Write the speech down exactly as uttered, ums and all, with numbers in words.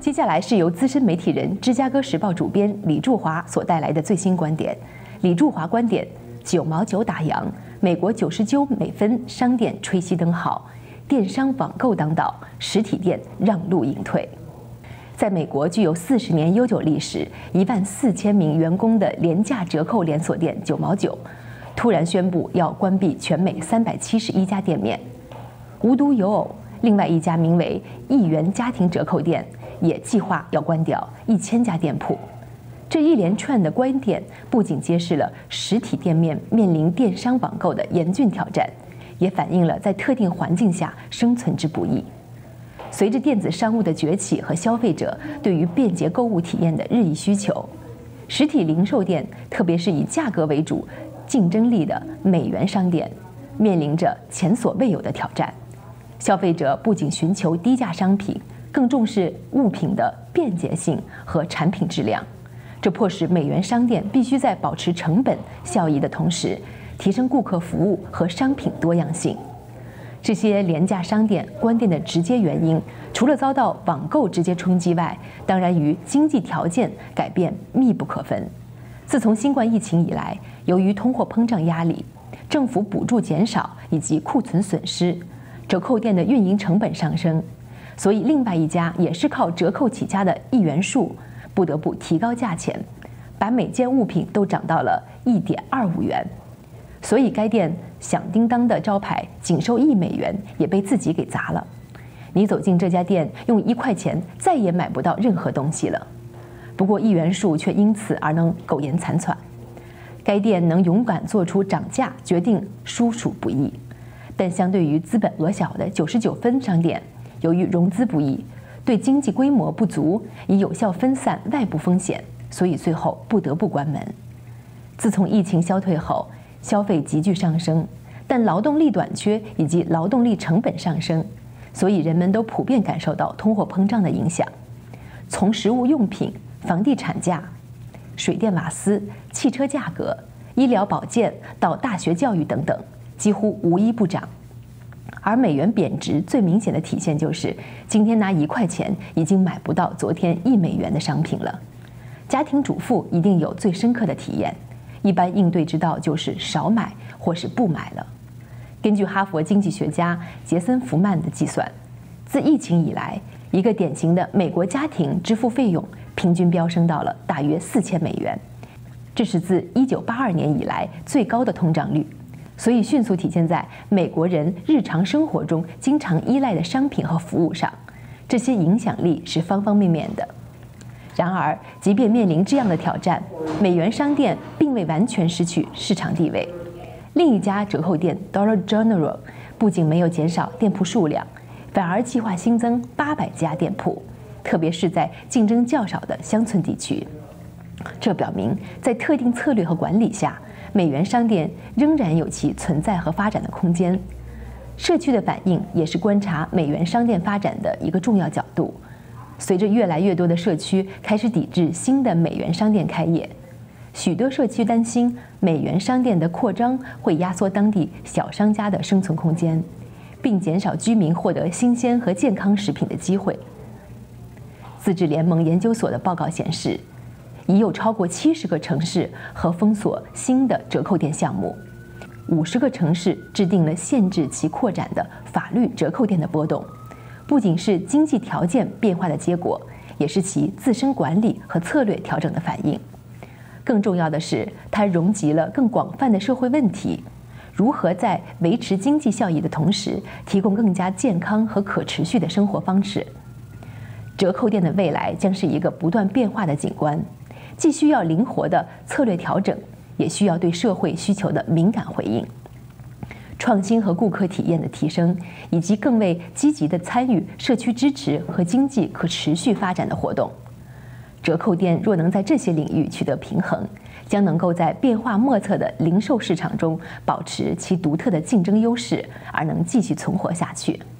接下来是由资深媒体人、芝加哥时报主编李柱华所带来的最新观点。李柱华观点：九毛九打烊，美国九十九美分商店吹熄灯号，电商网购当道，实体店让路隐退。在美国具有四十年悠久历史、一万四千名员工的廉价折扣连锁店九毛九，突然宣布要关闭全美三百七十一家店面。无独有偶，另外一家名为一元家庭折扣店也计划要关掉一千家店铺。这一连串的关店不仅揭示了实体店面面临电商网购的严峻挑战，也反映了在特定环境下生存之不易。随着电子商务的崛起和消费者对于便捷购物体验的日益需求，实体零售店，特别是以价格为主、竞争力的美元商店，面临着前所未有的挑战。消费者不仅寻求低价商品，更重视物品的便捷性和产品质量。这迫使美元商店必须在保持成本效益的同时，提升顾客服务和商品多样性。这些廉价商店关店的直接原因，除了遭到网购直接冲击外，当然与经济条件改变密不可分。自从新冠疫情以来，由于通货膨胀压力、政府补助减少以及库存损失，折扣店的运营成本上升，所以另外一家也是靠折扣起家的一元树，不得不提高价钱，把每件物品都涨到了一点二五元。所以该店响叮当的招牌仅收一美元也被自己给砸了。你走进这家店，用一块钱再也买不到任何东西了。不过一元树却因此而能苟延残喘。该店能勇敢做出涨价决定，殊属不易。但相对于资本额小的九十九分商店，由于融资不易，对经济规模不足，以有效分散外部风险，所以最后不得不关门。自从疫情消退后，消费急剧上升，但劳动力短缺以及劳动力成本上升，所以人们都普遍感受到通货膨胀的影响。从食物用品、房地产价、水电瓦斯、汽车价格、医疗保健到大学教育等等，几乎无一不涨。而美元贬值最明显的体现就是，今天拿一块钱已经买不到昨天一美元的商品了。家庭主妇一定有最深刻的体验，一般应对之道就是少买或是不买了。根据哈佛经济学家杰森·福曼的计算，自疫情以来，一个典型的美国家庭支付费用平均飙升到了大约四千美元，这是自一九八二年以来最高的通胀率。所以迅速体现在美国人日常生活中经常依赖的商品和服务上，这些影响力是方方面面的。然而，即便面临这样的挑战，美元商店并未完全失去市场地位。另一家折扣店 Dollar General 不仅没有减少店铺数量，反而计划新增八百家店铺，特别是在竞争较少的乡村地区。这表明，在特定策略和管理下，美元商店仍然有其存在和发展的空间。社区的反应也是观察美元商店发展的一个重要角度。随着越来越多的社区开始抵制新的美元商店开业，许多社区担心美元商店的扩张会压缩当地小商家的生存空间，并减少居民获得新鲜和健康食品的机会。自治联盟研究所的报告显示，已有超过七十个城市和封锁新的折扣店项目，五十个城市制定了限制其扩展的法律折扣店的波动，不仅是经济条件变化的结果，也是其自身管理和策略调整的反应。更重要的是，它容集了更广泛的社会问题：如何在维持经济效益的同时，提供更加健康和可持续的生活方式。折扣店的未来将是一个不断变化的景观，既需要灵活的策略调整，也需要对社会需求的敏感回应。创新和顾客体验的提升，以及更为积极地参与社区支持和经济可持续发展的活动。折扣店若能在这些领域取得平衡，将能够在变化莫测的零售市场中保持其独特的竞争优势，而能继续存活下去。